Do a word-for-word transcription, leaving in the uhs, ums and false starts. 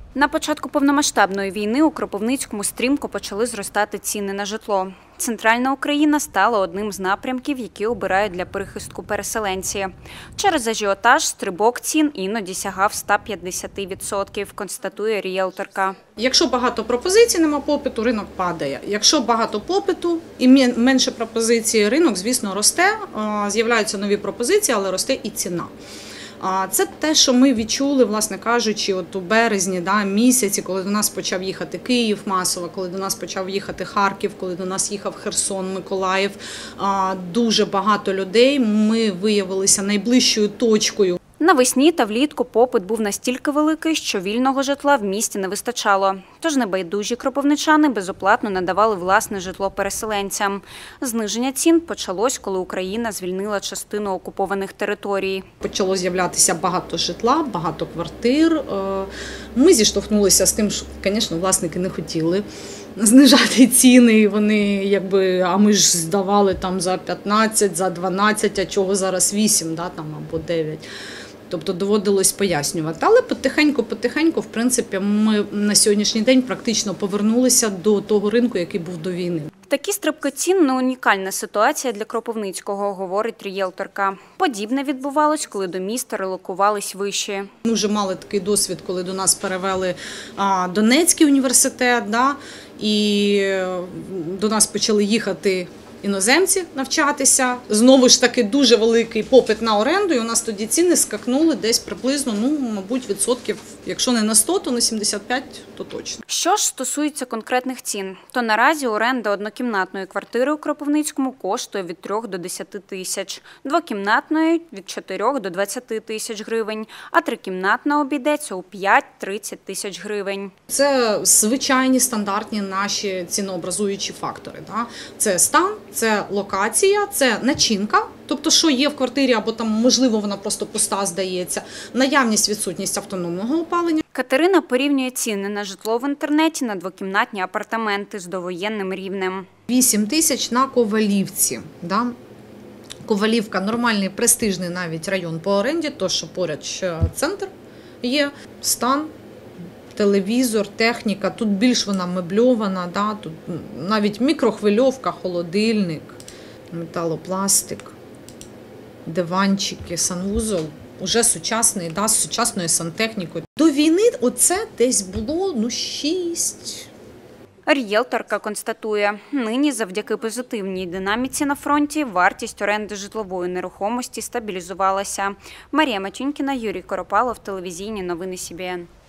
На початку повномасштабної війни у Кропивницькому стрімко почали зростати ціни на житло. Центральна Україна стала одним з напрямків, які обирають для перехистку переселенці. Через ажіотаж стрибок цін іноді сягав ста п'ятдесяти відсотків, констатує ріелторка. Якщо багато пропозицій, нема попиту, ринок падає. Якщо багато попиту і менше пропозицій, ринок, звісно, росте, з'являються нові пропозиції, але росте і ціна. Це те, що ми відчули, власне кажучи, от у березні да, місяці, коли до нас почав їхати Київ масово, коли до нас почав їхати Харків, коли до нас їхав Херсон, Миколаїв. Дуже багато людей, ми виявилися найближчою точкою. Навесні та влітку попит був настільки великий, що вільного житла в місті не вистачало. Тож небайдужі кропивничани безоплатно надавали власне житло переселенцям. Зниження цін почалось, коли Україна звільнила частину окупованих територій. Почало з'являтися багато житла, багато квартир. Ми зіштовхнулися з тим, що, звісно, власники не хотіли знижати ціни. Вони, якби, а ми ж здавали там за п'ятнадцять, за дванадцять, а чого зараз вісім, да, там, або дев'ять. Тобто доводилось пояснювати. Але потихеньку-потихеньку, в принципі, ми на сьогоднішній день практично повернулися до того ринку, який був до війни. Такі стрибки цін – не унікальна ситуація для Кропивницького, говорить ріелторка. Подібне відбувалось, коли до міста релокувались виші. Ми вже мали такий досвід, коли до нас перевели а, Донецький університет, да, і до нас почали їхати іноземці навчатися. Знову ж таки дуже великий попит на оренду, і у нас тоді ціни скакнули десь приблизно, ну, мабуть, відсотків, якщо не на сто, то на сімдесят п'ять, то точно. Що ж стосується конкретних цін, то наразі оренда однокімнатної квартири у Кропивницькому коштує від трьох до десяти тисяч, двокімнатної – від чотирьох до двадцяти тисяч гривень, а трикімнатна обійдеться у п'ять-тридцять тисяч гривень. Це звичайні стандартні наші цінообразуючі фактори. Да? Це стан, це локація, це начинка, тобто що є в квартирі, або там, можливо, вона просто пуста здається, наявність, відсутність автономного опалення. Катерина порівнює ціни на житло в інтернеті на двокімнатні апартаменти з довоєнним рівнем. вісім тисяч на Ковалівці. Да? Ковалівка – нормальний, престижний навіть район по оренді, то що поряд центр є, стан, телевізор, техніка, тут більш вона мебльована, да? Тут навіть мікрохвильовка, холодильник, металопластик, диванчики, санвузол, уже сучасний, да? З сучасною сантехнікою. До війни оце десь було ну, шість. Ріелторка констатує, нині завдяки позитивній динаміці на фронті вартість оренди житлової нерухомості стабілізувалася. Марія Матюнькіна, Юрій Коропалов, телевізійні новини Сі Бі Ен.